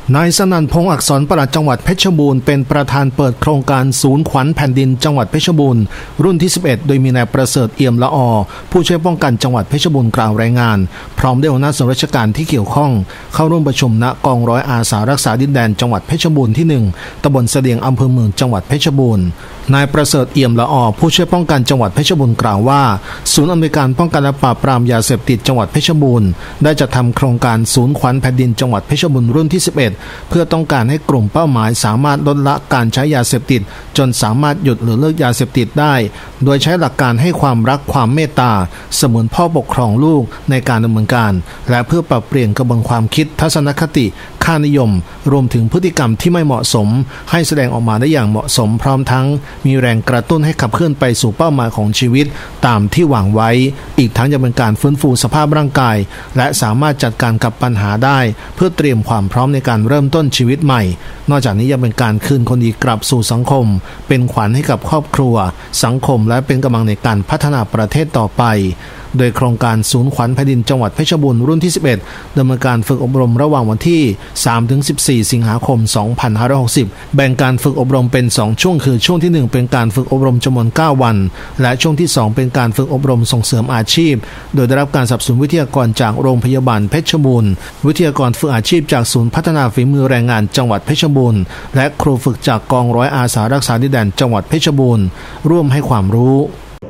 นายสนั่นพงษ์อักษรปลัดจังหวัดเพชรบูรณ์เป็นประธานเปิดโครงการศูนย์ขวัญแผ่นดินจังหวัดเพชรบูรณ์รุ่นที่11โดยมีนายประเสริฐเอี่ยมละอผู้ช่วยป้องกันจังหวัดเพชรบูรณ์กล่าวรายงานพร้อมด้วยหัวหน้าส่วนราชการที่เกี่ยวข้องเข้าร่วมประชุมณกองร้อยอาสารักษาดินแดนจังหวัดเพชรบูรณ์ที่1ตำบลเสดียงอำเภอเมืองจังหวัดเพชรบูรณ์นายประเสริฐเอี่ยมละอผู้ช่วยป้องกันจังหวัดเพชรบูรณ์กล่าวว่าศูนย์อำนวยการป้องกันและปราบปรามยาเสพติดจังหวัดเพชรบูรณ์ได้จัดทำโครงการศูนย์ขวัญแผ่นดินจังหวัดเพชรบูรณ์รุ่นที่11เพื่อต้องการให้กลุ่มเป้าหมายสามารถลดละการใช้ยาเสพติดจนสามารถหยุดหรือเลิกยาเสพติดได้โดยใช้หลักการให้ความรักความเมตตาเสมือนพ่อปกครองลูกในการดำเนินการและเพื่อปรับเปลี่ยนกระบวนความคิดทัศนคติค่านิยมรวมถึงพฤติกรรมที่ไม่เหมาะสมให้แสดงออกมาได้อย่างเหมาะสมพร้อมทั้งมีแรงกระตุ้นให้ขับเคลื่อนไปสู่เป้าหมายของชีวิตตามที่หวังไว้อีกทั้งจะเป็นการฟื้นฟูสภาพร่างกายและสามารถจัดการกับปัญหาได้เพื่อเตรียมความพร้อมในการเริ่มต้นชีวิตใหม่นอกจากนี้ยังเป็นการคืนคนดีกลับสู่สังคมเป็นขวัญให้กับครอบครัวสังคมและเป็นกำลังในการพัฒนาประเทศต่อไปโดยโครงการศูนย์ขวัญแผ่นดินจังหวัดเพชรบูรณ์รุ่นที่11ดำเนินการฝึกอบรมระหว่างวันที่ 3-14 สิงหาคม 2560แบ่งการฝึกอบรมเป็น2ช่วงคือช่วงที่1เป็นการฝึกอบรมจำนวน9วันและช่วงที่2เป็นการฝึกอบรมส่งเสริมอาชีพโดยได้รับการสนับสนุนวิทยากรจากโรงพยาบาลเพชรบูรณ์วิทยากรฝึกอาชีพจากศูนย์พัฒนาฝีมือแรงงานจังหวัดเพชรบูรณ์และครูฝึกจากกองร้อยอาสารักษาดินแดนจังหวัดเพชรบูรณ์ร่วมให้ความรู้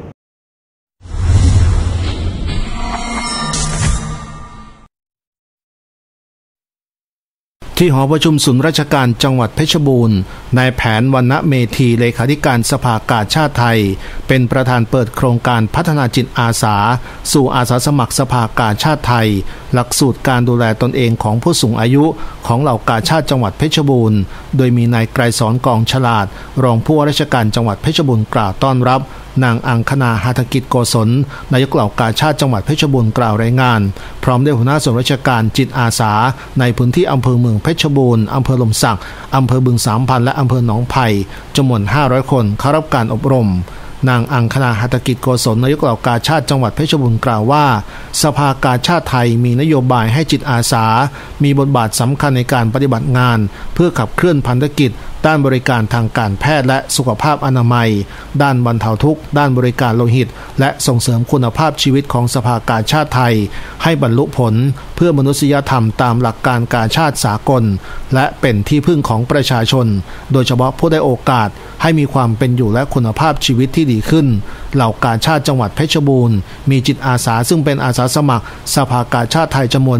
ที่หอประชุมศูนย์ราชการจังหวัดเพชรบูรณ์นายแผนวรรณเมธีเลขาธิการสภากาชาดไทยเป็นประธานเปิดโครงการพัฒนาจิตอาสาสู่อาสาสมัครสภากาชาดไทยหลักสูตรการดูแลตนเองของผู้สูงอายุของเหล่ากาชาดจังหวัดเพชรบูรณ์โดยมีนายไกรสอนกองฉลาดรองผู้ว่าราชการจังหวัดเพชรบูรณ์กล่าวต้อนรับนางอังคณาหาธกิจโกศลนายกเหล่ากาชาดจังหวัดเพชรบูรณ์กล่าวรายงานพร้อมด้วยหัวหน้าส่วนราชการจิตอาสาในพื้นที่อำเภอเมืองเพชรบูรณ์อำเภอลมศักอำเภอบึงสามพันและอำเภอหนองไผ่จำนวน500คนเข้ารับการอบรมนางอังคณาหาธกิจโกศลนายกเหล่ากาชาดจังหวัดเพชรบูรณ์กล่าวว่าสภากาชาดไทยมีนโยบายให้จิตอาสามีบทบาทสำคัญในการปฏิบัติงานเพื่อขับเคลื่อนพันธกิจด้านบริการทางการแพทย์และสุขภาพอนามัยด้านบรรเทาทุกข์ด้านบริการโลหิตและส่งเสริมคุณภาพชีวิตของสภากาชาดไทยให้บรรลุผลเพื่อมนุษยธรรมตามหลักการกาชาดสากลและเป็นที่พึ่งของประชาชนโดยเฉพาะผู้ได้โอกาสให้มีความเป็นอยู่และคุณภาพชีวิตที่ดีขึ้นเหล่ากาชาดจังหวัดเพชรบูรณ์มีจิตอาสาซึ่งเป็นอาสาสมัครสภากาชาดไทยจำนวน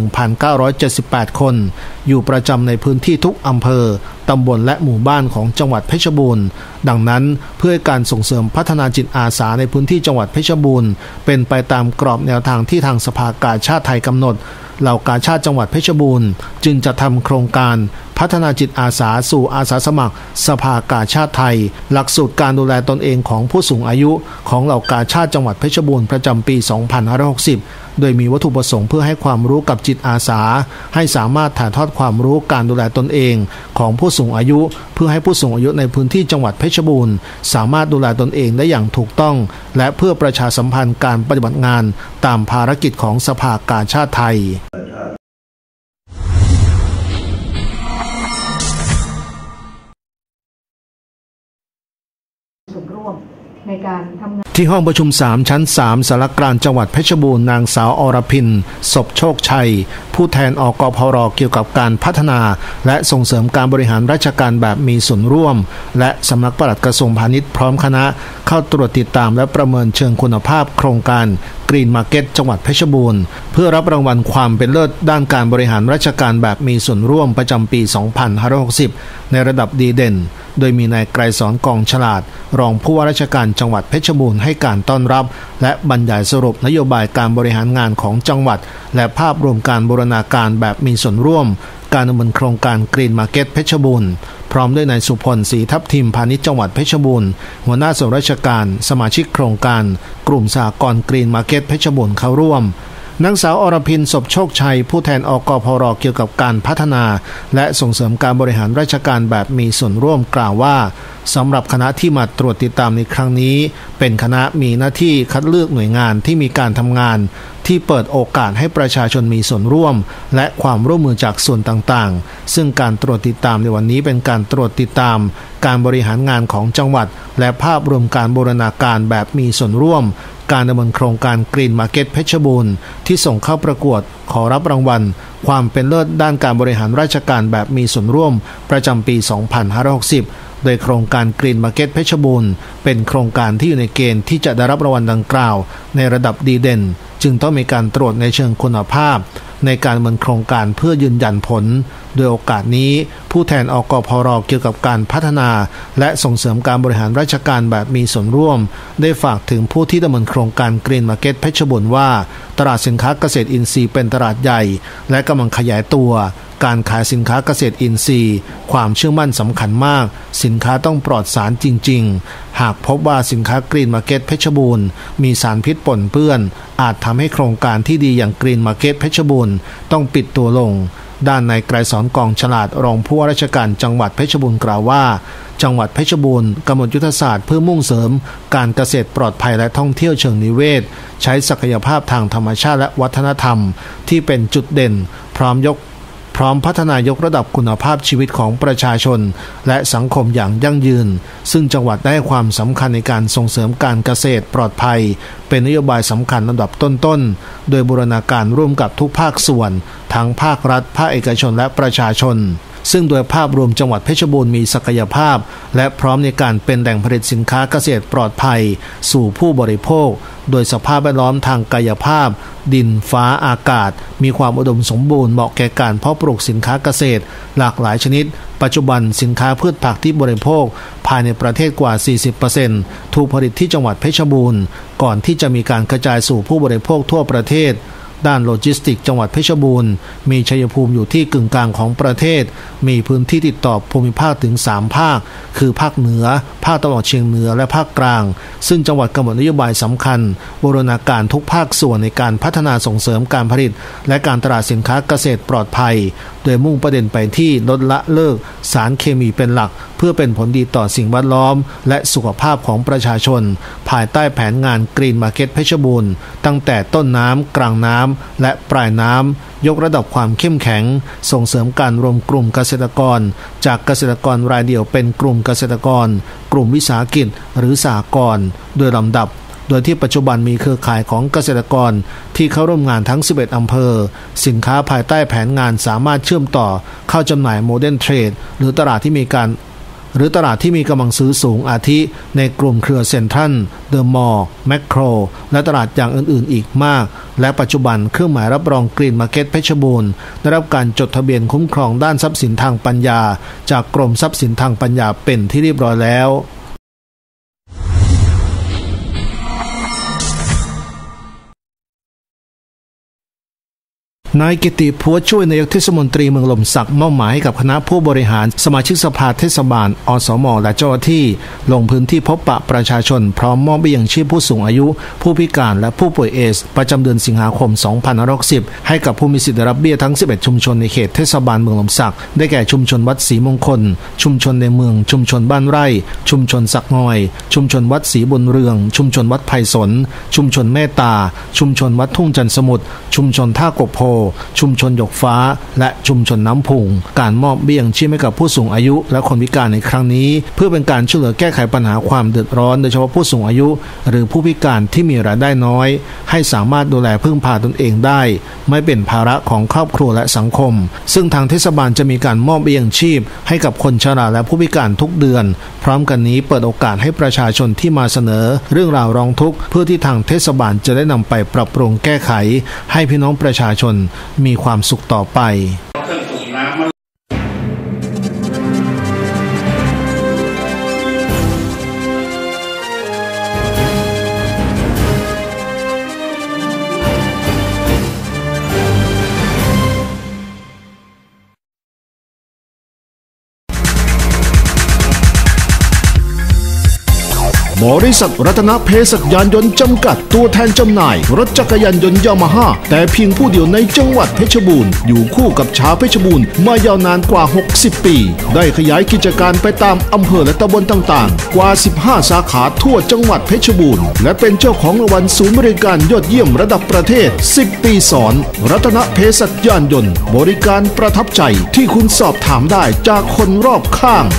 11,978 คนอยู่ประจำในพื้นที่ทุกอำเภอตำบลและหมู่บ้านของจังหวัดเพชรบูรณ์ดังนั้นเพื่อการส่งเสริมพัฒนาจิตอาสาในพื้นที่จังหวัดเพชรบูรณ์เป็นไปตามกรอบแนวทางที่ทางสภากาชาดไทยกำหนดเหล่ากาชาดจังหวัดเพชรบูรณ์จึงจะทำโครงการพัฒนาจิตอาสาสู่อาสาสมัครสภากาชาดไทยหลักสูตรการดูแลตนเองของผู้สูงอายุของเหล่ากาชาดจังหวัดเพชรบูรณ์ประจำปี 2560โดยมีวัตถุประสงค์เพื่อให้ความรู้กับจิตอาสาให้สามารถถ่ายทอดความรู้การดูแลตนเองของผู้สูงอายุเพื่อให้ผู้สูงอายุในพื้นที่จังหวัดเพชรบูรณ์สามารถดูแลตนเองได้อย่างถูกต้องและเพื่อประชาสัมพันธ์การปฏิบัติงานตามภารกิจของสภากาชาดไทยในการทำงานที่ห้องประชุม3ชั้น3สารกลางจังหวัดเพชรบูรณ์นางสาวอรพินศพโชคชัยผู้แทนอกพร.เกี่ยวกับการพัฒนาและส่งเสริมการบริหารราชการแบบมีส่วนร่วมและสำนักปลัดกระทรวงพาณิชย์พร้อมคณะเข้าตรวจติดตามและประเมินเชิงคุณภาพโครงการกรีนมาร์เก็ตจังหวัดเพชรบูรณ์เพื่อรับรางวัลความเป็นเลิศด้านการบริหารราชการแบบมีส่วนร่วมประจำปี 2560ในระดับดีเด่นโดยมีนายไกรสอนกองฉลาดรองผู้ว่าราชการจังหวัดเพชรบูรณ์ให้การต้อนรับและบรรยายสรุปนโยบายการบริหารงานของจังหวัดและภาพรวมการบูรณาการแบบมีส่วนร่วมการดำเนินโครงการกรีนมาร์เก็ตเพชรบูรณ์พร้อมด้วยนายสุพลศรีทับทิมพาณิชย์จังหวัดเพชรบูรณ์หัวหน้าส่วนราชการสมาชิกโครงการกลุ่มสหกรณ์กรีนมาร์เก็ตเพชรบูรณ์เข้าร่วมนางสาวอรพินศพโชคชัยผู้แทนอกพร.เกี่ยวกับการพัฒนาและส่งเสริมการบริหารราชการแบบมีส่วนร่วมกล่าวว่าสำหรับคณะที่มาตรวจติดตามในครั้งนี้เป็นคณะมีหน้าที่คัดเลือกหน่วยงานที่มีการทำงานที่เปิดโอกาสให้ประชาชนมีส่วนร่วมและความร่วมมือจากส่วนต่างๆซึ่งการตรวจติดตามในวันนี้เป็นการตรวจติดตามการบริหารงานของจังหวัดและภาพรวมการบูรณาการแบบมีส่วนร่วมการดำเนินโครงการ Green Market เพชรบูรณ์ที่ส่งเข้าประกวดขอรับรางวัลความเป็นเลิศด้านการบริหารราชการแบบมีส่วนร่วมประจำปี 2560 โดยโครงการ Green Market เพชรบูรณ์เป็นโครงการที่อยู่ในเกณฑ์ที่จะได้รับรางวัลดังกล่าวในระดับดีเด่นจึงต้องมีการตรวจในเชิงคุณภาพในการดำเนินโครงการเพื่อยืนยันผลโดยโอกาสนี้ผู้แทนอกพร.เกี่ยวกับการพัฒนาและส่งเสริมการบริหารราชการแบบมีส่วนร่วมได้ฝากถึงผู้ที่ดำเนินโครงการ Green Market เพชรบูรณ์ว่าตลาดสินค้าเกษตรอินทรีย์เป็นตลาดใหญ่และกำลังขยายตัวการขายสินค้าเกษตรอินทรีย์ความเชื่อมั่นสำคัญมากสินค้าต้องปลอดสารจริงๆหากพบว่าสินค้า Green Market เพชรบูรณ์มีสารพิษปนเปื้อนอาจทำให้โครงการที่ดีอย่าง Green Market เพชรบูรณ์ต้องปิดตัวลงด้านนายไกรสอนกองฉลาดรองผู้ว่าราชการจังหวัดเพชรบูรณ์กล่าวว่าจังหวัดเพชรบูรณ์กำหนดยุทธศาสตร์เพื่อมุ่งเสริมการเกษตรปลอดภัยและท่องเที่ยวเชิงนิเวศใช้ศักยภาพทางธรรมชาติและวัฒนธรรมที่เป็นจุดเด่นพร้อมพัฒนายกระดับคุณภาพชีวิตของประชาชนและสังคมอย่างยั่งยืนซึ่งจังหวัดได้ความสำคัญในการส่งเสริมการเกษตรปลอดภัยเป็นนโยบายสำคัญลำดับต้นๆโดยบูรณาการร่วมกับทุกภาคส่วนทั้งภาครัฐภาคเอกชนและประชาชนซึ่งโดยภาพรวมจังหวัดเพชรบูรณ์มีศักยภาพและพร้อมในการเป็นแหล่งผลิตสินค้าเกษตรปลอดภัยสู่ผู้บริโภคโดยสภาพแวดล้อมทางกายภาพดินฟ้าอากาศมีความอุดมสมบูรณ์เหมาะแก่การเพาะปลูกสินค้าเกษตรหลากหลายชนิดปัจจุบันสินค้าพืชผักที่บริโภคภายในประเทศกว่า 40% ถูกผลิตที่จังหวัดเพชรบูรณ์ก่อนที่จะมีการกระจายสู่ผู้บริโภคทั่วประเทศด้านโลจิสติกจังหวัดเพชรบูรณ์มีชัยภูมิอยู่ที่กึ่งกลางของประเทศมีพื้นที่ติดต่อภูมิภาคถึง3ภาคคือภาคเหนือภาคตะวันออกเฉียงเหนือและภาคกลางซึ่งจังหวัดกำหนดนโยบายสำคัญบูรณาการทุกภาคส่วนในการพัฒนาส่งเสริมการผลิตและการตลาดสินค้าเกษตรปลอดภัยโดยมุ่งประเด็นไปที่ลดละเลิกสารเคมีเป็นหลักเพื่อเป็นผลดีต่อสิ่งแวดล้อมและสุขภาพของประชาชนภายใต้แผนงาน Green Market เพชรบูรณ์ตั้งแต่ต้นน้ำกลางน้ำและปลายน้ำยกระดับความเข้มแข็งส่งเสริมการรวมกลุ่มเกษตรกรจากเกษตรกรรายเดี่ยวเป็นกลุ่มเกษตรกรกลุ่มวิสาหกิจหรือสหกรณ์โดยลำดับโดยที่ปัจจุบันมีเครือข่ายของเกษตรกรที่เข้าร่วมงานทั้ง11อำเภอสินค้าภายใต้แผนงานสามารถเชื่อมต่อเข้าจำหน่ายโมเดิร์นเทรดหรือตลาดที่มีกำลังซื้อสูงอาทิในกลุ่มเครือเซ็นทรัลเดอะมอลล์แมคโครและตลาดอย่างอื่นๆอีกมากและปัจจุบันเครื่องหมายรับรอง Green Market เพชรบูรณ์ได้รับการจดทะเบียนคุ้มครองด้านทรัพย์สินทางปัญญาจากกรมทรัพย์สินทางปัญญาเป็นที่เรียบร้อยแล้วนายกิติพัวช่วยนายกเทศมนตรีเมืองหล่มสักมอบหมายให้กับคณะผู้บริหารสมาชิกสภาเทศบาลอสม.และเจ้าหน้าที่ลงพื้นที่พบปะประชาชนพร้อมมอบเบี้ยยังชีพผู้สูงอายุผู้พิการและผู้ป่วยเอดส์ประจำเดือนสิงหาคม 2560ให้กับผู้มีสิทธิ์ได้รับเบี้ยทั้ง11ชุมชนในเขตเทศบาลเมืองหล่มสักได้แก่ชุมชนวัดศรีมงคลชุมชนในเมืองชุมชนบ้านไร่ชุมชนสักงอยชุมชนวัดศรีบุญเรืองชุมชนวัดไผ่สนชุมชนแม่ตาชุมชนวัดทุ่งจันทร์สมุทรชุมชนท่ากบโพชุมชนหยกฟ้าและชุมชนน้ำพุงการมอบเบี้ยยังชีพให้กับผู้สูงอายุและคนพิการในครั้งนี้เพื่อเป็นการช่วยเหลือแก้ไขปัญหาความเดือดร้อนโดยเฉพาะผู้สูงอายุหรือผู้พิการที่มีรายได้น้อยให้สามารถดูแลพึ่งพาตนเองได้ไม่เป็นภาระของครอบครัวและสังคมซึ่งทางเทศบาลจะมีการมอบเบี้ยยังชีพให้กับคนชราและผู้พิการทุกเดือนพร้อมกันนี้เปิดโอกาสให้ประชาชนที่มาเสนอเรื่องราวร้องทุกข์เพื่อที่ทางเทศบาลจะได้นำไปปรับปรุงแก้ไขให้พี่น้องประชาชนมีความสุขต่อไปบริษัทรัตนเภสัชยานยนต์จำกัดตัวแทนจำหน่ายรถจักรยานยนต์ยามาฮ่าแต่เพียงผู้เดียวในจังหวัดเพชรบูรณ์อยู่คู่กับชาวเพชรบูรณ์มายาวนานกว่า60ปีได้ขยายกิจการไปตามอำเภอและตำบลต่างๆกว่า15สาขาทั่วจังหวัดเพชรบูรณ์และเป็นเจ้าของรางวัลศูนย์บริการยอดเยี่ยมระดับประเทศ10ปีสอนรัตนเภสัชยานยนต์บริการประทับใจที่คุณสอบถามได้จากคนรอบข้าง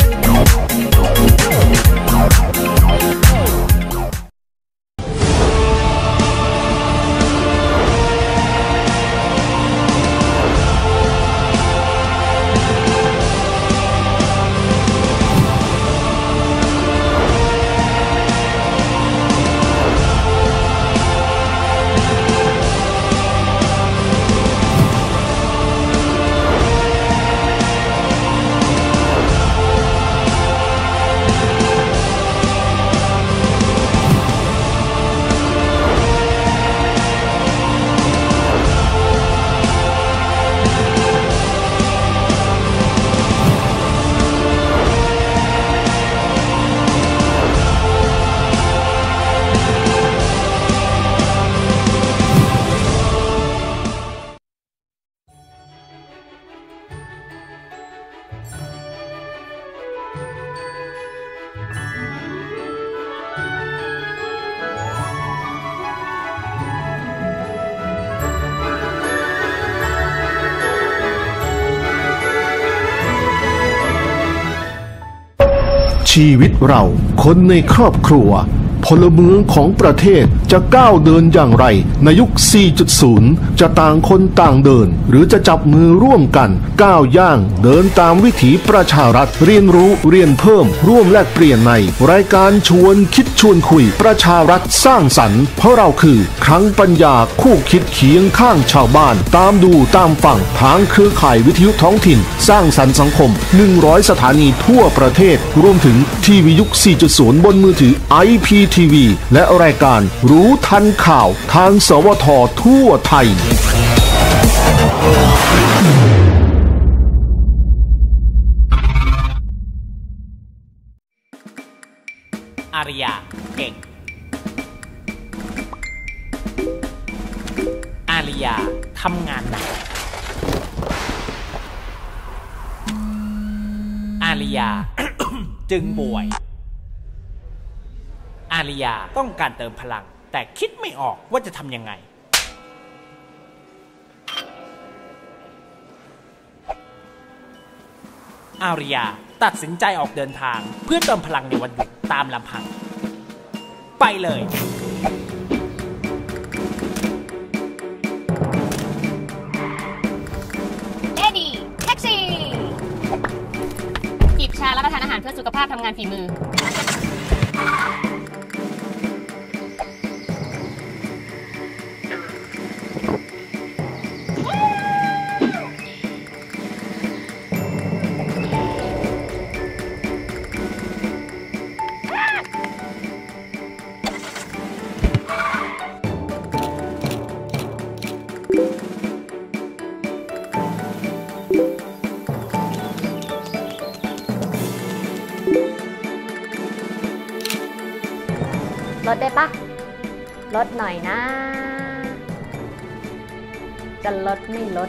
ชีวิตเราคนในครอบครัวพลเมืองของประเทศจะก้าวเดินอย่างไรในยุค 4.0 จะต่างคนต่างเดินหรือจะจับมือร่วมกันก้าวย่างเดินตามวิถีประชารัฐเรียนรู้เรียนเพิ่มร่วมแลกเปลี่ยนในรายการชวนคิดชวนคุยประชารัฐสร้างสรรค์เพราะเราคือครั้งปัญญาคู่คิดเคียงข้างชาวบ้านตามดูตามฟังทางเครือข่ายวิทยุท้องถิ่นสร้างสรรค์สังคม100สถานีทั่วประเทศรวมถึงทีวียุค 4.0 บนมือถือ IPTV และรายการรู้ทันข่าวทางสวททั่วไทยอาริยาเก่งอาริยาทำงานหนักอาริยา จึงป่วยอาริยาต้องการเติมพลังแต่คิดไม่ออกว่าจะทำยังไงอาริยาตัดสินใจออกเดินทางเพื่อเติมพลังในวันหยุดตามลำพังไปเลยเลดี้แท็กซี่จิบชารับประทานอาหารเพื่อสุขภาพทำงานฝีมือลดได้ปะลดหน่อยนะจะลดไม่ลด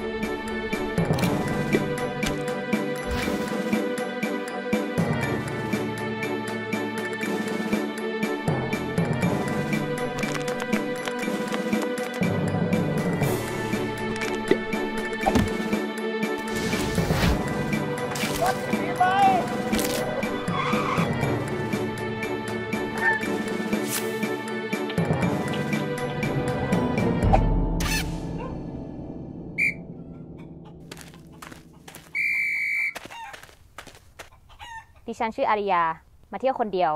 ดิฉันชื่ออาริยามาเที่ยวคนเดียว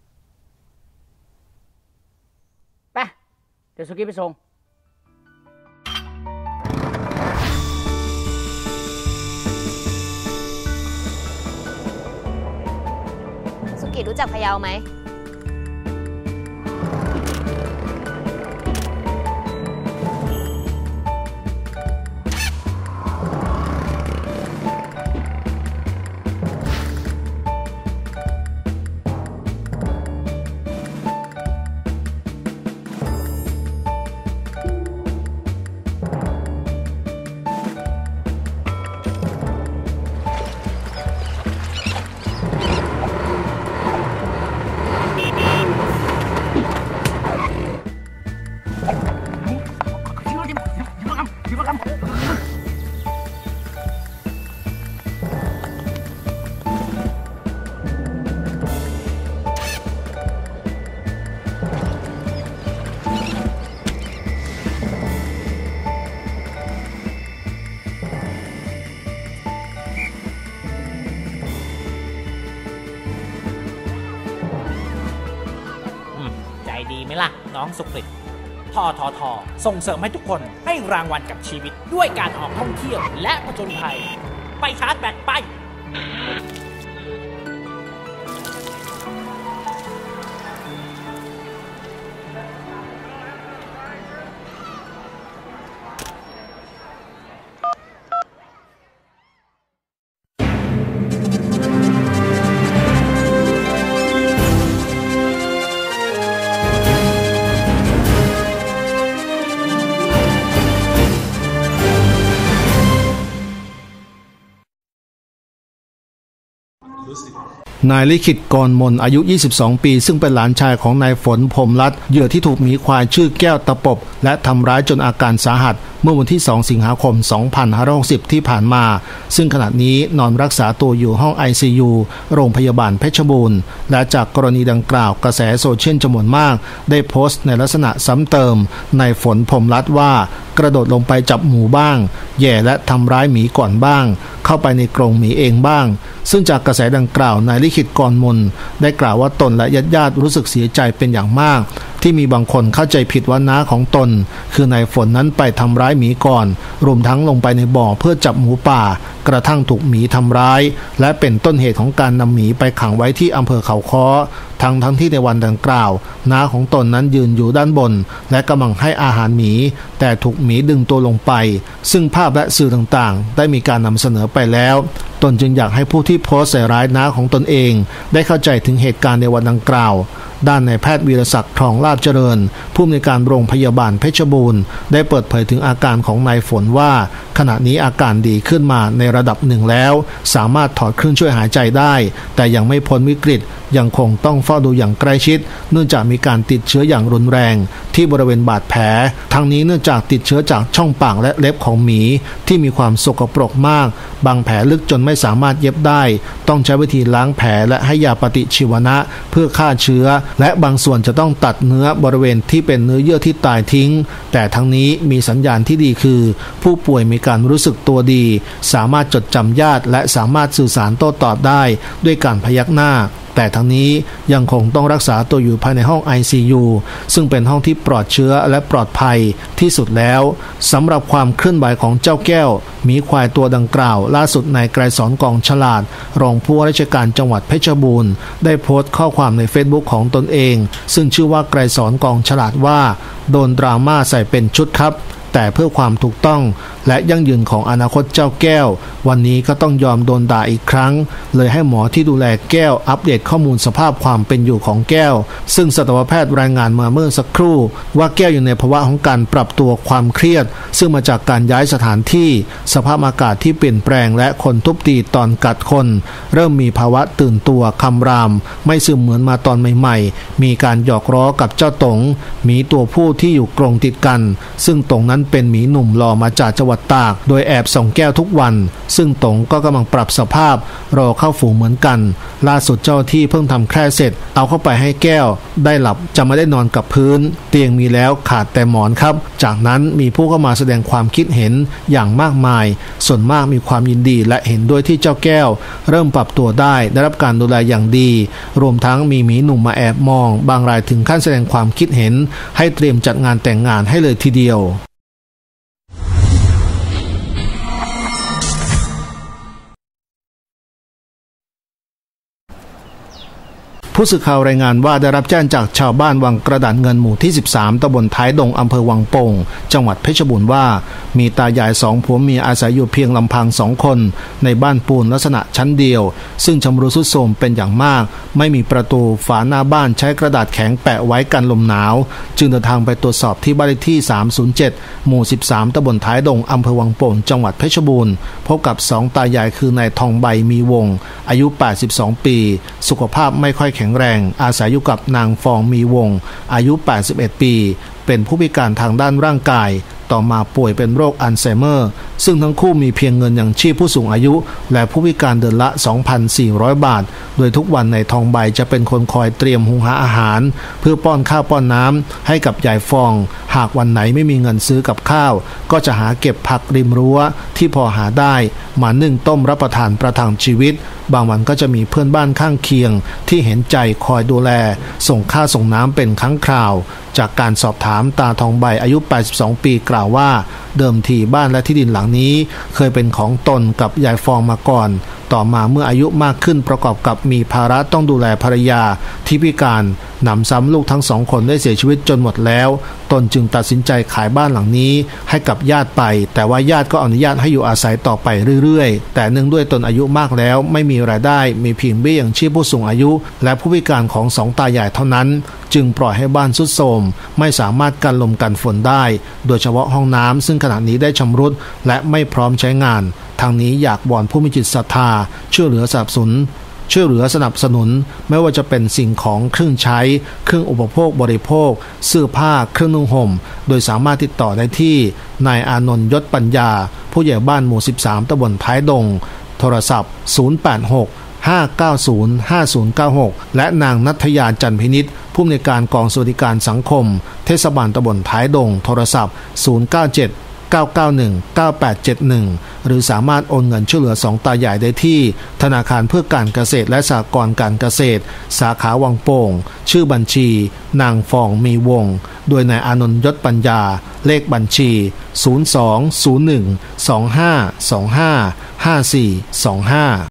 ไปเดี๋ยวสุกี้ไปส่งสุกี้รู้จักพะเยาไหมมล่ะน้องสุกฤตททส่งเสริมให้ทุกคนให้รางวัลกับชีวิตด้วยการออกท่องเที่ยวและผจญภัยไปชาร์จแบตไปนายลิขิตกรมนอายุ22ปีซึ่งเป็นหลานชายของนายฝนพรหมรัตน์เหยื่อที่ถูกหมีควายชื่อแก้วตะปบและทำร้ายจนอาการสาหัสเมื่อวันที่2สิงหาคม2560ที่ผ่านมาซึ่งขณะนี้นอนรักษาตัวอยู่ห้อง ICU โรงพยาบาลเพชรบูรณ์และจากกรณีดังกล่าวกระแสโซเชียลจำนวนมากได้โพสต์ในลักษณะซ้ำเติมนายฝนพรหมรัตน์ว่ากระโดดลงไปจับหมูบ้างแย่และทำร้ายหมีก่อนบ้างเข้าไปในกรงหมีเองบ้างซึ่งจากกระแสดังกล่าวนายลิขิตกรมนได้กล่าวว่าตนและญาติรู้สึกเสียใจเป็นอย่างมากที่มีบางคนเข้าใจผิดว่าน้าของตนคือนายฝนนั้นไปทำร้ายหมีก่อนรวมทั้งลงไปในบ่อเพื่อจับหมูป่ากระทั่งถูกหมีทำร้ายและเป็นต้นเหตุของการนำหมีไปขังไว้ที่อำเภอเขาค้อทั้งที่ในวันดังกล่าวน้าของตนนั้นยืนอยู่ด้านบนและกำลังให้อาหารหมีแต่ถูกหมีดึงตัวลงไปซึ่งภาพและสื่อต่างๆได้มีการนำเสนอไปแล้วตนจึงอยากให้ผู้ที่โพสต์ใส่ร้ายน้าของตนเองได้เข้าใจถึงเหตุการณ์ในวันดังกล่าวด้านนายแพทย์วีรศักดิ์ทองลาภเจริญผู้อำนวยการโรงพยาบาลเพชรบูรณ์ได้เปิดเผยถึงอาการของนายฝนว่าขณะนี้อาการดีขึ้นมาในระดับหนึ่งแล้วสามารถถอดเครื่องช่วยหายใจได้แต่ยังไม่พ้นวิกฤตยังคงต้องเฝ้าดูอย่างใกล้ชิดเนื่องจากมีการติดเชื้ออย่างรุนแรงที่บริเวณบาดแผลทั้งนี้เนื่องจากติดเชื้อจากช่องปากและเล็บของหมีที่มีความสกปรกมากบางแผลลึกจนไม่สามารถเย็บได้ต้องใช้วิธีล้างแผลและให้ยาปฏิชีวนะเพื่อฆ่าเชื้อและบางส่วนจะต้องตัดเนื้อบริเวณที่เป็นเนื้อเยื่อที่ตายทิ้งแต่ทั้งนี้มีสัญญาณที่ดีคือผู้ป่วยมีการรู้สึกตัวดีสามารถจดจำญาติและสามารถสื่อสารโต้ตอบได้ด้วยการพยักหน้าแต่ทั้งนี้ยังคงต้องรักษาตัวอยู่ภายในห้อง ICU ซึ่งเป็นห้องที่ปลอดเชื้อและปลอดภัยที่สุดแล้วสำหรับความเคลื่อนไหวของเจ้าแก้วหมีควายตัวดังกล่าวล่าสุดนายไกรสอนกองฉลาดรองผู้ว่าราชการจังหวัดเพชรบูรณ์ได้โพสต์ข้อความใน Facebook ของตนเองซึ่งชื่อว่าไกรสอนกองฉลาดว่าโดนดราม่าใส่เป็นชุดครับแต่เพื่อความถูกต้องและยั่งยืนของอนาคตเจ้าแก้ววันนี้ก็ต้องยอมโดนด่าอีกครั้งเลยให้หมอที่ดูแลแก้วอัปเดตข้อมูลสภาพความเป็นอยู่ของแก้วซึ่งสัตวแพทย์รายงานมาเมื่อสักครู่ว่าแก้วอยู่ในภาวะของการปรับตัวความเครียดซึ่งมาจากการย้ายสถานที่สภาพอากาศที่เปลี่ยนแปลงและคนทุบตีตอนกัดคนเริ่มมีภาวะตื่นตัวคำรามไม่ซึมเหมือนมาตอนใหม่ๆมีการหยอกล้อกับเจ้าต๋งหมีตัวผู้ที่อยู่กรงติดกันซึ่งต๋งนั้นเป็นหมีหนุ่มหล่อมาจากจังหวัดตากโดยแอบส่องแก้วทุกวันซึ่งต๋งก็กำลังปรับสภาพรอเข้าฝูงเหมือนกันล่าสุดเจ้าที่เพิ่งทำแคร่เสร็จเอาเข้าไปให้แก้วได้หลับจะไม่ได้นอนกับพื้นเตียงมีแล้วขาดแต่หมอนครับจากนั้นมีผู้เข้ามาแสดงความคิดเห็นอย่างมากมายส่วนมากมีความยินดีและเห็นด้วยที่เจ้าแก้วเริ่มปรับตัวได้รับการดูแลอย่างดีรวมทั้งมีหมีหนุ่มมาแอบมองบางรายถึงขั้นแสดงความคิดเห็นให้เตรียมจัดงานแต่งงานให้เลยทีเดียวผู้สื่อข่าวรายงานว่าได้รับแจ้งจากชาวบ้านวังกระดานเงินหมู่ที่13ตำบลท้ายดงอำเภอวังโป่งจังหวัดเพชรบูรณ์ว่ามีตายาย2ผัวเมียอาศัยอยู่เพียงลำพัง2คนในบ้านปูนลักษณะชั้นเดียวซึ่งชำรุดทรุดโทรมเป็นอย่างมากไม่มีประตูฝาหน้าบ้านใช้กระดาษแข็งแปะไว้กันลมหนาวจึงเดินทางไปตรวจสอบที่บ้านเลขที่307หมู่13ตำบลท้ายดงอำเภอวังโป่งจังหวัดเพชรบูรณ์พบกับ2ตายายคือนายทองใบมีวงอายุ82ปีสุขภาพไม่ค่อยแข็งแรงอาศัยอยู่กับนางฟองมีวงอายุ81ปีเป็นผู้พิการทางด้านร่างกายต่อมาป่วยเป็นโรคอัลไซเมอร์ซึ่งทั้งคู่มีเพียงเงินยังชีพผู้สูงอายุและผู้พิการเดือนละ 2,400 บาทโดยทุกวันในทองใบจะเป็นคนคอยเตรียมหุงหาอาหารเพื่อป้อนข้าวป้อนน้ำให้กับยายฟองหากวันไหนไม่มีเงินซื้อกับข้าวก็จะหาเก็บผักริมรั้วที่พอหาได้มานึ่งต้มรับประทานประทังชีวิตบางวันก็จะมีเพื่อนบ้านข้างเคียงที่เห็นใจคอยดูแลส่งข้าวส่งน้ำเป็นครั้งคราวจากการสอบถามตาทองใบอายุ82ปีกล่าวว่าเดิมทีบ้านและที่ดินหลังนี้เคยเป็นของตนกับยายฟองมาก่อนต่อมาเมื่ออายุมากขึ้นประกอบกับมีภาระต้องดูแลภรรยาที่พิการหนำซ้ำลูกทั้ง2 คนได้เสียชีวิตจนหมดแล้วตนจึงตัดสินใจขายบ้านหลังนี้ให้กับญาติไปแต่ว่าญาติก็อนุญาตให้อยู่อาศัยต่อไปเรื่อยๆแต่เนื่องด้วยตนอายุมากแล้วไม่มีรายได้มีเพียงเบี้ยยังชีพผู้สูงอายุและผู้พิการของ2 ตายายเท่านั้นจึงปล่อยให้บ้านทรุดโทรมไม่สามารถกันลมกันฝนได้โดยเฉพาะห้องน้ำซึ่งขณะนี้ได้ชำรุดและไม่พร้อมใช้งานทางนี้อยากวอนผู้มีจิตศรัทธาช่วยเหลือสนับสนุนไม่ว่าจะเป็นสิ่งของเครื่องใช้เครื่องอุปโภคบริโภคเสื้อผ้าเครื่องนุ่งห่มโดยสามารถติดต่อได้ที่นายอานนท์ยศปัญญาผู้ใหญ่บ้านหมู่13ตำบลท้ายดงโทรศัพท์086-590-5096และนางนัทยาจันพินิจผู้อำนวยการกองสวัสดิการสังคมเทศบาลตำบลท้ายดงโทรศัพท์097-991-9871หรือสามารถโอนเงินช่วยเหลือ2 ตายายได้ที่ธนาคารเพื่อการเกษตรและสหกรณ์การเกษตรสาขาวังโป่งชื่อบัญชีนางฟองมีวงโดยนายอานนท์ยศปัญญาเลขบัญชี02-01-2525-5425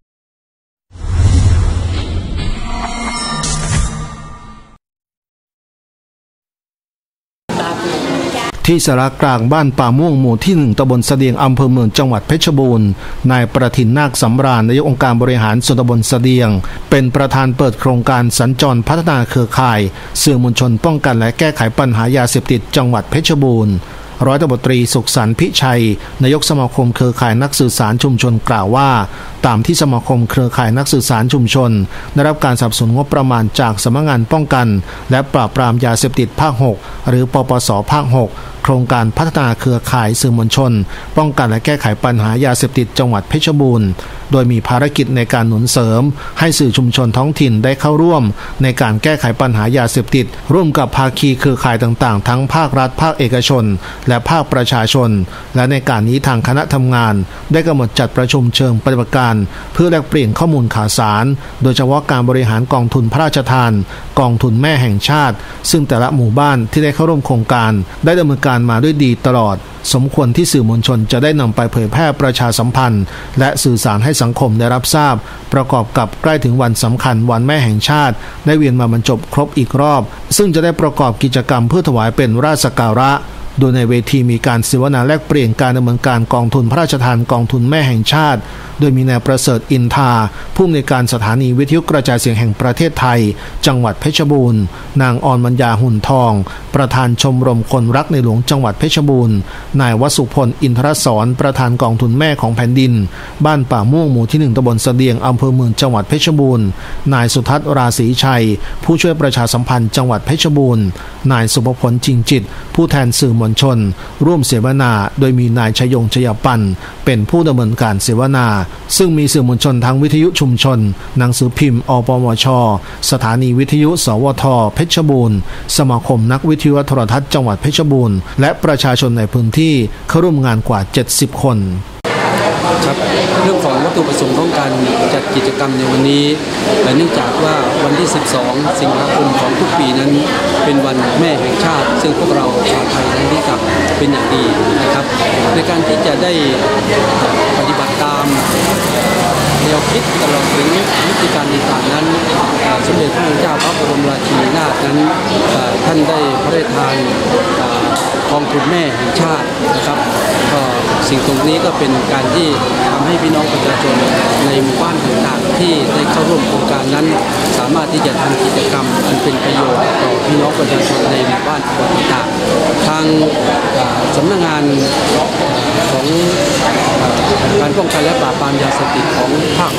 ที่สารกลางบ้านป่าม่วงหมู่ที่1ตำบลเสดียงอำเภอเมืองจังหวัดเพชรบูรณ์นายประทินนาคสำราญนายกองค์การบริหารส่วนตำบลเสดียงเป็นประธานเปิดโครงการสัญจรพัฒนาเครือข่ายสื่อมวลชนป้องกันและแก้ไขปัญหายาเสพติดจังหวัดเพชรบูรณ์ร้อยตำรวจตรีสุขสันต์พิชัยนายกสมาคมเครือข่ายนักสื่อสารชุมชนกล่าวว่าตามที่สมาคมเครือข่ายนักสื่อสารชุมชนได้รับการสนับสนุนงบประมาณจากสำนักงานป้องกันและปราบปรามยาเสพติดภาค6หรือปปสภาค6โครงการพัฒนาเครือข่ายสื่อมวลชนป้องกันและแก้ไขปัญหายาเสพติดจังหวัดเพชรบูรณ์โดยมีภารกิจในการหนุนเสริมให้สื่อชุมชนท้องถิ่นได้เข้าร่วมในการแก้ไขปัญหายาเสพติดร่วมกับภาคีเครือข่ายต่างๆทั้งภาครัฐภาคเอกชนและภาคประชาชนและในการนี้ทางคณะทำงานได้กำหนดจัดประชุมเชิงปฏิบัติการเพื่อแลกเปลี่ยนข้อมูลข่าวสารโดยเฉพาะการบริหารกองทุนพระราชทานกองทุนแม่แห่งชาติซึ่งแต่ละหมู่บ้านที่ได้เข้าร่วมโครงการได้ดำเนินการมาด้วยดีตลอดสมควรที่สื่อมวลชนจะได้นำไปเผยแพร่ประชาสัมพันธ์และสื่อสารให้สังคมได้รับทราบประกอบกับใกล้ถึงวันสำคัญวันแม่แห่งชาติได้เวียนมาบรรจบครบอีกรอบซึ่งจะได้ประกอบกิจกรรมเพื่อถวายเป็นราชสักการะโดยในเวทีมีการเสวนาแลกเปลี่ยนการดำเนินการกองทุนพระราชทานกองทุนแม่แห่งชาติโดยมีนายประเสริฐอินทาผู้อำนวยการสถานีวิทยุกระจายเสียงแห่งประเทศไทยจังหวัดเพชรบูรณ์นางอรมัญญาหุ่นทองประธานชมรมคนรักในหลวงจังหวัดเพชรบูรณ์นายวสุพลอินทรสอนประธานกองทุนแม่ของแผ่นดินบ้านป่าม่วงหมู่ที่1ตำบลเสดียงอำเภอเมืองจังหวัดเพชรบูรณ์นายสุทัศน์ราศีชัยผู้ช่วยประชาสัมพันธ์จังหวัดเพชรบูรณ์นายสุภพลจริงจิตผู้แทนสื่อมวลชนร่วมเสวนาโดยมีนายชยงชยปันเป็นผู้ดำเนินการเสวนาซึ่งมีสื่อมวลชนทั้งวิทยุชุมชนหนังสือพิมพ์อปมช.สถานีวิทยุสวท.เพชรบูรณ์สมาคมนักวิทยุโทรทัศน์จังหวัดเพชรบูรณ์และประชาชนในพื้นที่เข้าร่วมงานกว่า70คนครับเรื่องของวัตถุประสงค์ของการจัดกิจกรรมในวันนี้เนื่องจากว่าวันที่12สิงหาคมของทุกปีนั้นเป็นวันแม่แห่งชาติซึ่งพวกเราชาวไทยได้รู้จักเป็นอย่างดีนะครับในการที่จะได้ปฏิบัติตามแนวคิดตลอดถึงวิธีการต่างๆนั้นสมเด็จพระนางเจ้าพระบรมราชินีนาถนั้นท่านได้พระราชทานกองทุนแม่แห่งชาตินะครับก็สิ่งตรงนี้ก็เป็นการที่ทำให้พี่น้องประชาชนในหมู่บ้านต่างๆที่ได้เข้าร่วมโครงการนั้นสามารถที่จะทำกิจกรรมอันเป็นประโยชน์ต่อพี่น้องประชาชนในหมู่บ้านต่างๆทางสำนักงานของการป้องกันและปราบปรามยาเสพติดของภาค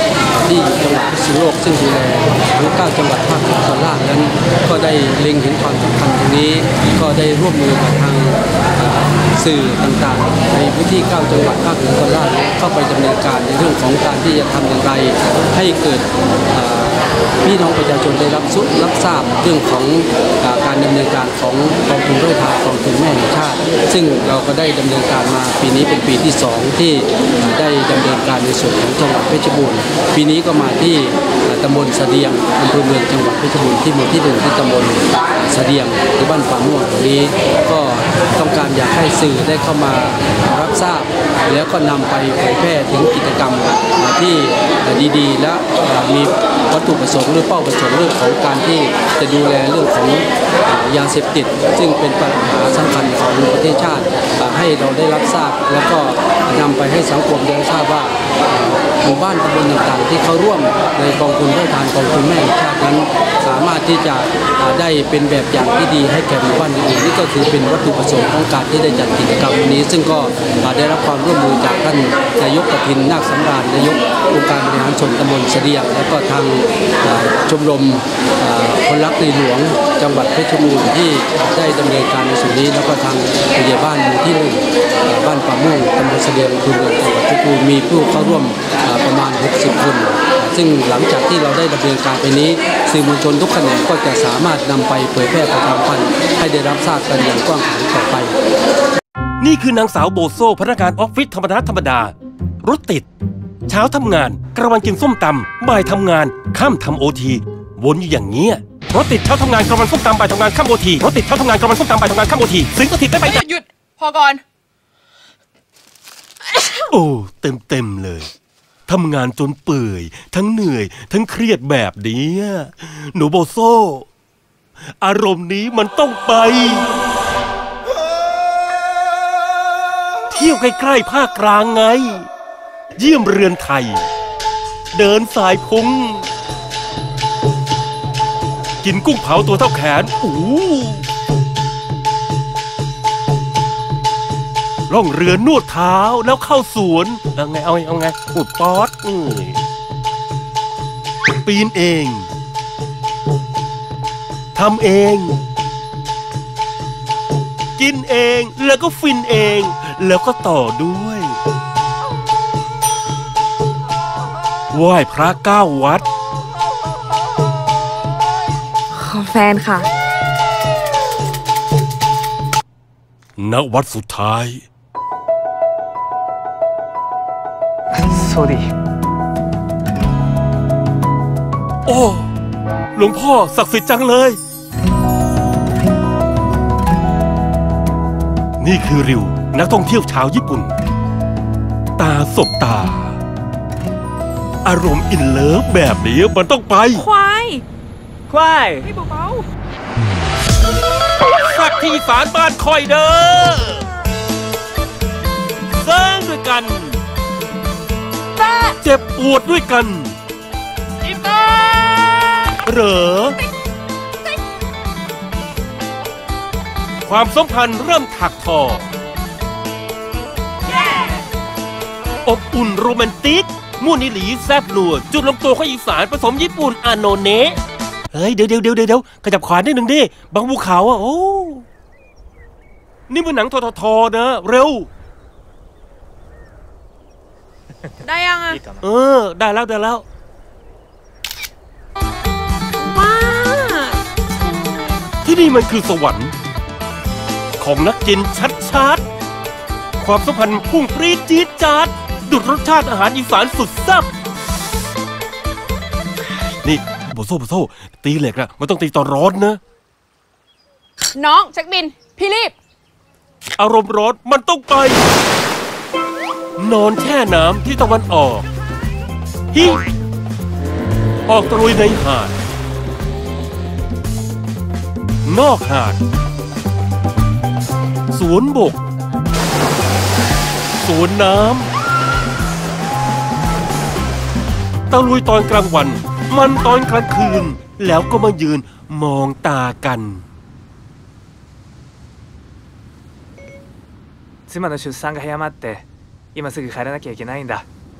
6ที่จังหวัดพิษณุโลกซึ่งดูแลทั้ง9จังหวัดภาคตอนล่างนั้นก็ได้เล็งเห็นความสำคัญตรงนี้ก็ได้ร่วมมือกับทางสื่อต่างๆในพื้นที่9จังหวัดภาคเหนือตอนล่างเข้าไปดำเนินการในเรื่องของการที่จะทำอย่างไรให้เกิดพี่น้องประชาชนได้รับทราบเรื่องของการดำเนินการของกองทุนด้วยทางกองทุนแม่แห่งชาติซึ่งเราก็ได้ดำเนินการมาปีนี้เป็นปีที่2ที่ได้ดำเนินการในส่วนของจังหวัดเพชรบูรณ์ปีนี้ก็มาที่ตำบลสะเดียงอำเภอเมืองจังหวัดเพชรบูรณ์ที่หมู่ที่1ที่ตำบลสะเดียงหรือบ้านป่าม่วงตรงนี้ก็ต้องการอยากให้สื่อได้เข้ามารับทราบแล้วก็นำไปเผยแพร่ถึงกิจกรรมที่ดีๆและมีวัตถุประสงค์หรือเป้าประสงค์เรื่องของการที่จะดูแลเรื่องของยาเสพติดซึ่งเป็นปัญหาสำคัญของประเทศชาติให้เราได้รับทราบแล้วก็นำไปให้สังคมได้ทราบว่าหมู่บ้านตำบลต่างๆที่เขาร่วมในกองทุนด้วยทานกองทุนแม่แห่งชาตินั้นสามารถที่จะได้เป็นแบบอย่างที่ดีให้แก่หมู่บ้านอื่นๆนี่ก็คือเป็นวัตถุประสงค์ของการที่ได้จัดกิจกรรมวันนี้ซึ่งก็ได้รับความร่วมมือจากท่านนายกกฐินนาคสำราญนายกองค์การบริหารส่วนตำบลเสดียงและก็ทางชมรมคนรักในหลวงจังหวัดเพชรบูรณ์ที่ได้ดำเนินการในส่วนนี้แล้วก็ทางผู้ใหญ่บ้านหมู่ที่1บ้านป่าม่วงตำบลเสดียงอำเภอเมืองจังหวัดเพชรบูรณ์มีผู้เข้าร่วมประมาณ60 คนซึ่งหลังจากที่เราได้ดำเนินการไปนี้สื่อมวลชนทุกแขนงก็จะสามารถนำไปเผยแพร่ประชาสัมพันธ์ให้ได้รับทราบกันอย่างกว้างขวางต่อไปนี่คือนางสาวโบโซพนักงานออฟฟิศธรรมดารถติดเช้าทำงานกลางวันกินส้มตำบ่ายทำงานค่ำทำโอทีวนอยู่อย่างเงี้ยรถติดเช้าทำงานกลางวันส้มตำบ่ายทำงานค่ำโอทีรถติดเช้าทำงานกลางวันส้มตำบ่ายทำงานค่ำโอทีซึ่งก็ติดได้ไปหยุดพอก่อนโอ้เต็มเลยทำงานจนเปื่อยทั้งเหนื่อยทั้งเครียดแบบนี้หนูโบโซอารมณ์นี้มันต้องไปเที่ยวใกล้ๆภาคกลางไงเยี่ยมเรือนไทยเดินสายพุงกินกุ้งเผาตัวเท่าแขนล่องเรือนวดเท้าแล้วเข้าสวนเอาไงอุดป๊อดปีนเองทำเองกินเองแล้วก็ฟินเองแล้วก็ต่อด้วยไหว้พระ9 วัดขอแฟนค่ะณ วัดสุดท้ายโซดีโอ้หลวงพ่อศักดิ์สิทธิ์จังเลยนี่คือริวนักท่องเที่ยวชาวญี่ปุ่นตาสบตาอารมณ์อินเลิฟแบบนี้มันต้องไปควายให้เบาๆสักที่สารบ้านคอยเด้อสร้างด้วยกันเจ็บปวดด้วยกันเหรอความสัมพันธ์เริ่มถักทออบอุ่นโรแมนติกม่วนนิหลีแซบนัวจุดลงตัวของอีสานผสมญี่ปุ่นอาโนเนะเฮ้ยเดี๋ยวกระจับขวานนิดนึงดิบางภูเขาโอ้นี่มันหนังททนะเร็วได้ยังอ่ะได้แล้วว้าที่นี่มันคือสวรรค์ของนักกินชัดๆความสัมพันธ์พุ่งปรี๊ดจี๊ดจ๊าดดุจรสชาติอาหารอีสานสุดแซ่บนี่โบโซตีเหล็กนะมันต้องตีตอนร้อนนะน้องเช็คบินพี่รีบอารมณ์ร้อนมันต้องไปนอนแช่น้ำที่ตะวันออกออกตะลุยในหาดนอกหาดสวนบกสวนน้ำตะลุยตอนกลางวันมันตอนกลางคืนแล้วก็มายืนมองตากัน妻の出産が早まって今すぐ帰らなきゃいけないんだ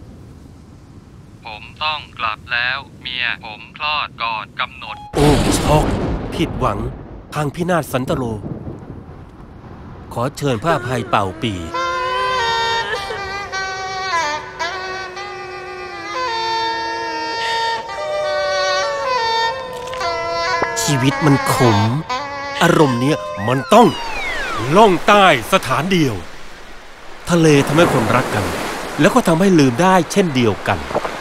ผมต้องกลับแล้วเมียผมคลอดก่อนกำหนดโอ้ช็อกผิดหวังพังพินาศสันตโลขอเชิญพระอภัยเป่าปีชีวิตมันขมอารมณ์เนี้ยมันต้องล่องใต้สถานเดียวทะเลทำให้คนรักกันแล้วก็ทำให้ลืมได้เช่นเดียวกัน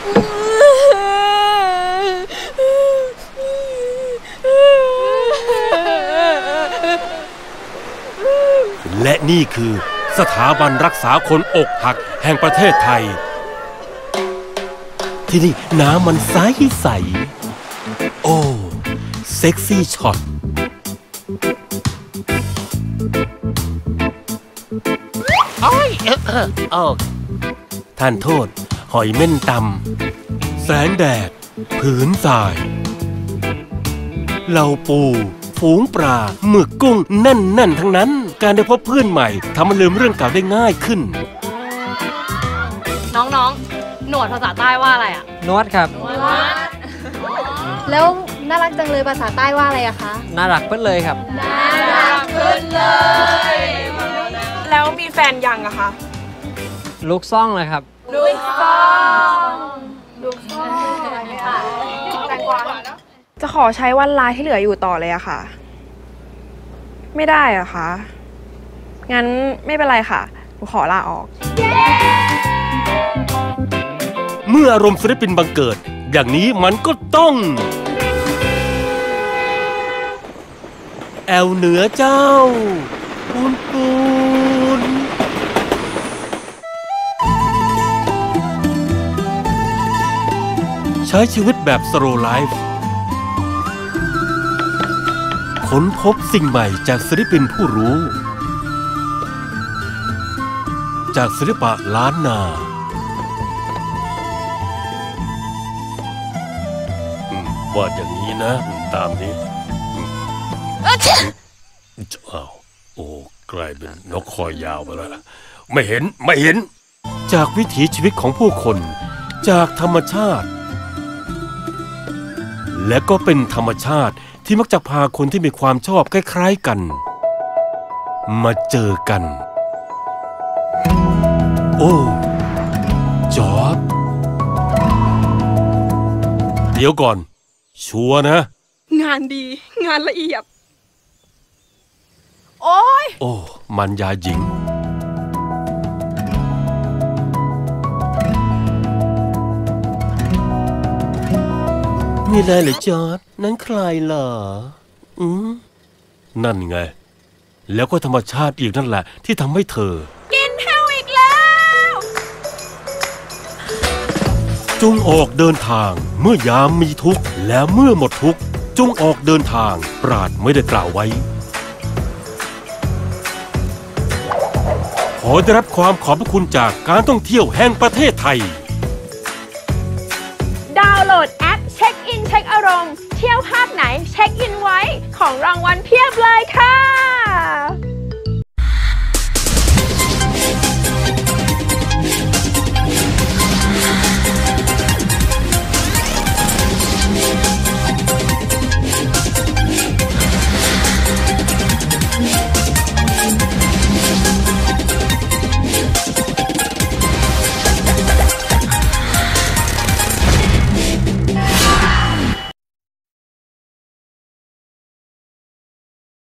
และนี่คือสถาบันรักษาคนอกหักแห่งประเทศไทยที่นี่น้ำมันใสๆโอ้เซ็กซี่ช็อตท่านโทษหอยเม่นตำแสงแดดผืนทรายเหล่าปูฝูงปลาหมึกกุ้งแน่นทั้งนั้นการได้พบเพื่อนใหม่ทำให้ลืมเรื่องเก่าได้ง่ายขึ้นน้องๆหนวดภาษาใต้ว่าอะไรอ่ะนวดครับแล้วน่ารักจังเลยภาษาใต้ว่าอะไรอะคะน่ารักเพิ่นเลยครับน่ารักเพิ่นเลยแล้วมีแฟนยังอะคะลูกซ่องเลยครับลูกซ่องอะไรค่ะแตงกวาจะขอใช้วันลาที่เหลืออยู่ต่อเลยอะค่ะไม่ได้อะคะงั้นไม่เป็นไรค่ะหนูขอลาออกเมื่ออารมณ์ศิลปินบังเกิดอย่างนี้มันก็ต้องแอวเหนือเจ้าปูนใช้ชีวิตแบบสโลว์ไลฟ์ค้นพบสิ่งใหม่จากศิลปินผู้รู้จากศิลปะล้านนาว่าอย่างนี้นะตามนี้อ้าวโอ้กลายเป็นนกคอยยาวไปแล้วไม่เห็นจากวิถีชีวิตของผู้คนจากธรรมชาติและก็เป็นธรรมชาติที่มักจะพาคนที่มีความชอบคล้ายๆกันมาเจอกันโอ้จอร์จเดี๋ยวก่อนชัวร์นะงานดีงานละเอียดโอ้ยโอ้มันยาหญิงมีอะไรเหรอจอร์จนั้นใครเหรอนั่นไงแล้วก็ธรรมชาติอีกนั่นแหละที่ทำให้เธอกินเฮลอีกแล้วจงออกเดินทางเมื่อยามมีทุกข์และเมื่อหมดทุกข์จงออกเดินทางปราชญ์ไม่ได้กล่าวไว้ขอได้รับความขอบพระคุณจากการท่องเที่ยวแห่งประเทศไทยดาวน์โหลดแอปเช็คอินเช็คอารมณ์เที่ยวภาคไหนเช็คอินไว้ของรางวัลเพียบเลยค่ะ